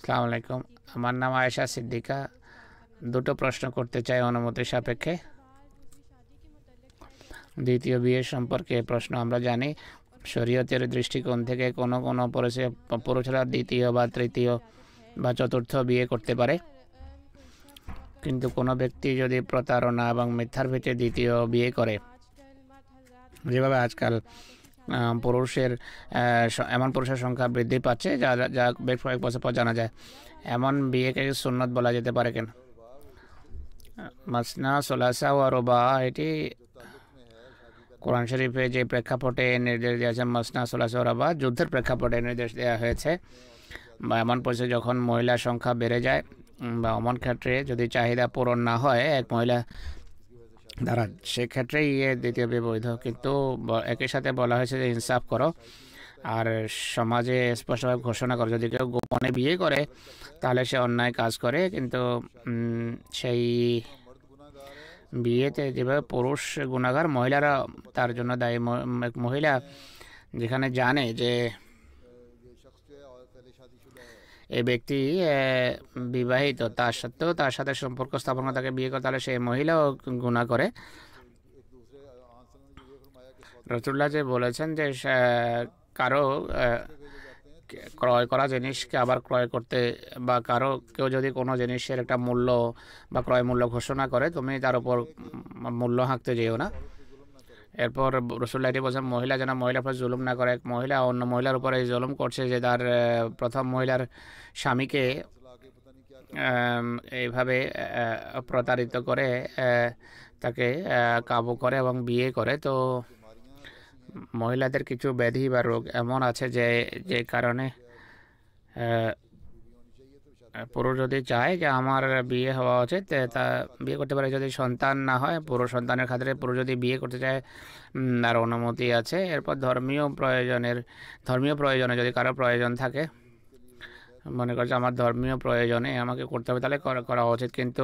আসসালামু আলাইকুম। আমার নাম আয়েশা সিদ্দিকা। দুটো প্রশ্ন করতে চাই অনুমতি সাপেক্ষে। দ্বিতীয় বিয়ে সম্পর্কে প্রশ্ন। আমরা জানি শরীয়তের দৃষ্টিকোণ থেকে কোনো কোনো পুরুষরা দ্বিতীয় বা তৃতীয় বা চতুর্থ বিয়ে করতে পারে, কিন্তু কোনো ব্যক্তি যদি প্রতারণা এবং মিথ্যার ভিত্তিতে দ্বিতীয় বিয়ে করে, যেভাবে আজকাল পুরুষের এমন পুরুষের সংখ্যা বৃদ্ধি পাচ্ছে যা যা বেশ কয়েক বছর পর জানা যায়, এমন বিয়েকে সুন্নত বলা যেতে পারে কেন? মাসনা সোলাসা ও রুবা, এটি কোরআন শরীফে যে প্রেক্ষাপটে নির্দেশ দিয়েছে মাসনা সোলাসা ও রুবা যুদ্ধের প্রেক্ষাপটে নির্দেশ দেওয়া হয়েছে, বা এমন পরিস্থিতি যখন মহিলার সংখ্যা বেড়ে যায় বা এমন ক্ষেত্রে যদি চাহিদা পূরণ না হয় এক মহিলা দ্বারা, সেক্ষেত্রে দ্বিতীয় বিয়ে বৈধ। কিন্তু একই সাথে বলা হয়েছে যে ইনসাফ করো আর সমাজে স্পষ্টভাবে ঘোষণা করো। যদি কেউ গোপনে বিয়ে করে তাহলে সে অন্যায় কাজ করে, কিন্তু সেই বিয়েতে যেভাবে পুরুষ গুণাগার, মহিলারা তার জন্য দায়ী। মহিলা যেখানে জানে যে এই ব্যক্তি বিবাহিত, তার সত্ত্বেও তার সাথে সম্পর্ক স্থাপন করে তাকে বিয়ে করে, তাহলে সেই মহিলাও গুনাহ করে। রাসূলুল্লাহ যে বলেছেন যে কারো ক্রয় করা জিনিসকে আবার ক্রয় করতে, বা কারো কেউ যদি কোনো জিনিসের একটা মূল্য বা ক্রয় মূল্য ঘোষণা করে, তুমি তার উপর মূল্য হাঁকতে যেও না। এরপর রাসূলুল্লাহ এটি বলছেন মহিলা যেন মহিলার উপর জুলুম না করে। এক মহিলা অন্য মহিলার উপরে জুলুম করছে যে তার প্রথম মহিলার স্বামীকে এইভাবে প্রতারিত করে তাকে কাবু করে এবং বিয়ে করে। তো মহিলাদের কিছু ব্যাধি বা রোগ এমন আছে যে যে কারণে পুরুষ যদি চায় যে আমার বিয়ে হওয়া উচিত, তা বিয়ে করতে পারে। যদি সন্তান না হয়, পুরুষ সন্তানের ক্ষেত্রে পুরুষ যদি বিয়ে করতে চায় তার অনুমতি আছে। এরপর ধর্মীয় প্রয়োজনে যদি কারো প্রয়োজন থাকে, মনে করছে আমার ধর্মীয় প্রয়োজনে আমাকে করতে হবে, তাহলে করা উচিত। কিন্তু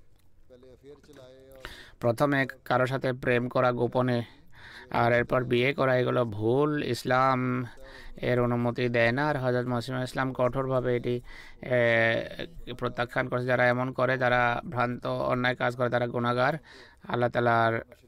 প্রথমে কারোর সাথে প্রেম করা গোপনে আর এরপর বিয়ে করা, এগুলো ভুল। ইসলাম এর অনুমতি দেয় না। আর হযরত মুসলিম ইসলাম কঠোরভাবে এটি প্রত্যাখ্যান করেছে। যারা এমন করে, যারা ভ্রান্ত অন্যায় কাজ করে, তারা গুনাহগার। আল্লাহ তাআলার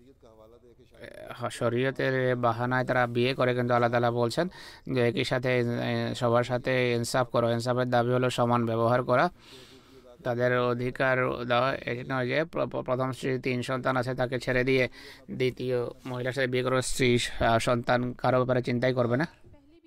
শরীয়তের বাহানায় তারা বিয়ে করে, কিন্তু আল্লাহ তাআলা বলছেন যে একই সাথে সবার সাথে ইনসাফ করো। ইনসাফের দাবি হলো সমান ব্যবহার করা, তাদের অধিকার দেওয়া। এটি নয় যে প্রথম স্ত্রী 3 সন্তান আছে তাকে ছেড়ে দিয়ে দ্বিতীয় মহিলার সাথে বিয়ে করে স্ত্রী সন্তান কারো ব্যাপারে চিন্তাই করবে না।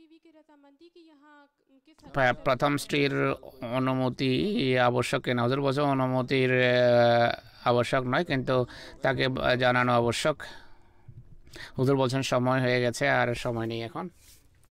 প্রথম স্ত্রীর অনুমতি আবশ্যক কিনা? হুজুর বলছে অনুমতির আবশ্যক নয়, কিন্তু তাকে জানানো আবশ্যক। হুজুর বলছেন সময় হয়ে গেছে আর সময় নেই এখন।